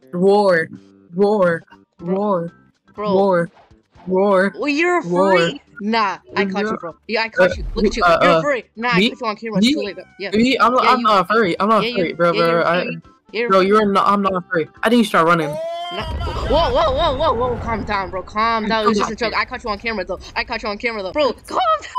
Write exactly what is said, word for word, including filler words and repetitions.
Roar. Roar. Roar. Bro. Roar. Roar. Well, you're a furry. Nah, I caught you, bro. Yeah, I caught Uh, you. Look at you. uh, You're uh, a furry. Nah, I me? caught you on camera. It's Me? too late, though. Yeah. Me? I'm, Yeah, I'm you- not a furry. I'm not Yeah, a furry, you- bro. yeah, bro. you're- I, yeah, you're- bro, you're not. I'm not a furry. I think you start running. Nah. Whoa, whoa, whoa, whoa, whoa! Calm down, bro. Calm down. It was just a joke. I caught you on camera, though. I caught you on camera, though. Bro, calm down.